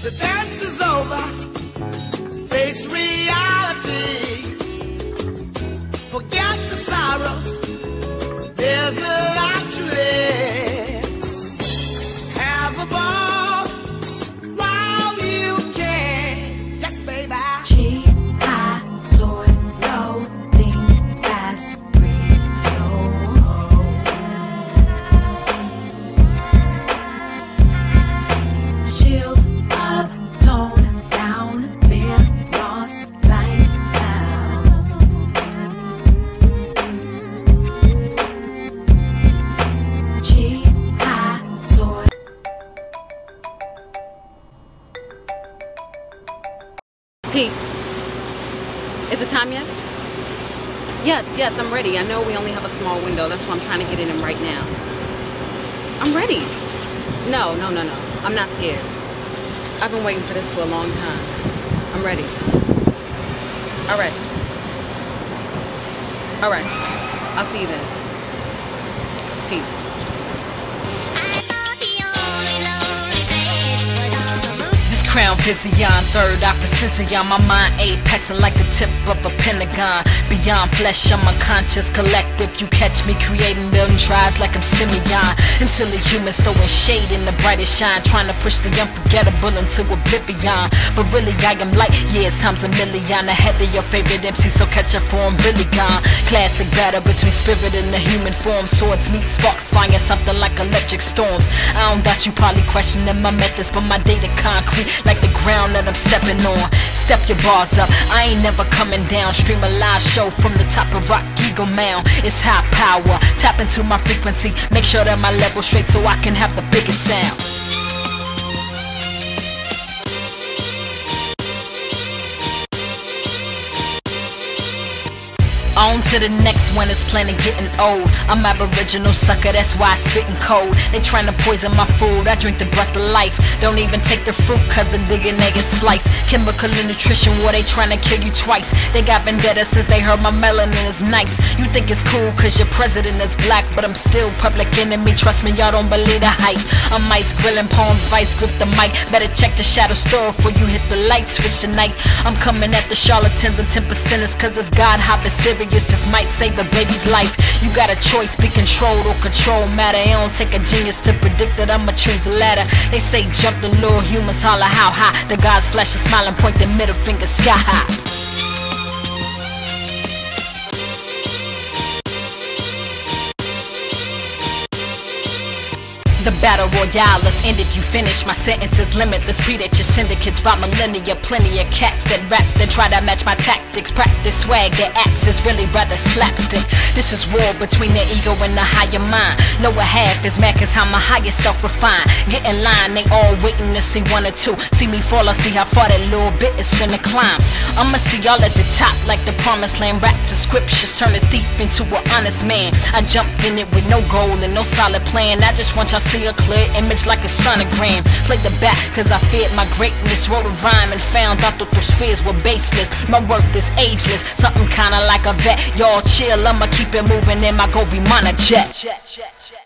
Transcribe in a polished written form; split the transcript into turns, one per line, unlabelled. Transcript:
The dance is over. Face reality. Forget the sorrows. There's a lot to live. Have a ball while you can. Yes, baby.
G, high, soar, low, think fast, breathe slow. Shields up, tone down, fear lost, light found. G, high, soar.
Peace. Is it time yet? Yes, I'm ready. I know we only have a small window. That's why I'm trying to get in right now. I'm ready. No. I'm not scared. I've been waiting for this for a long time. I'm ready. All right. I'll see you then. Peace.
Crown Vision, third eye precision. My mind apexing like the tip of a pentagon. Beyond flesh, I'm unconscious collective. You catch me creating million tribes like I'm Simeon. Them silly humans throwing shade in the brightest shine, trying to push the unforgettable into oblivion. But really I am light years times a million ahead of your favorite MC, so catch a form really gone. Classic battle between spirit and the human form. Swords meet sparks, flying something like electric storms. I don't doubt you probably questioning my methods, but my data concrete like the ground that I'm stepping on. Step your bars up, I ain't never coming down. Stream a live show from the top of Rock Eagle Mound. It's high power, tap into my frequency. Make sure that my level's straight so I can have the biggest sound. On to the next one, it's planet getting old. I'm aboriginal sucker, that's why I spittin' cold. They tryna poison my food, I drink the breath of life. Don't even take the fruit cause the DNA is spliced. Chemical and nutrition, where they tryna kill you twice. They got vendetta since they heard my melanin is nice. You think it's cool cause your president is black, but I'm still public enemy, trust me, y'all don't believe the hype. I'm ice grilling poems, vice grip the mic. Better check the shadow store before you hit the light switch tonight. I'm coming at the charlatans and 10%ers cause it's God hopping serious. Just might save a baby's life. You got a choice, be controlled or control matter. It don't take a genius to predict that I'ma choose the latter. They say jump the lure, humans holler how high. The gods flash a smile and point their middle finger sky high. The battle royale, let's end it, you finish. My sentence is limitless, beat at your syndicates by millennia. Plenty of cats that rap, that try to match my tactics. Practice swag, their acts is really rather slapstick. This is war between the ego and the higher mind. Lower half is mad cause how my higher self refined. Get in line, they all waiting to see one or two. See me fall, I see how far that little bit is finna climb. I'ma see y'all at the top like the promised land. Rap to scriptures, turn a thief into an honest man. I jumped in it with no goal and no solid plan. I just want y'all see a clear image like a sonogram. Play the back cause I feared my greatness. Wrote a rhyme and found out that those fears were baseless. My work is ageless, something kinda like a vet. Y'all chill, I'ma keep it moving in my Them Vimana Jets.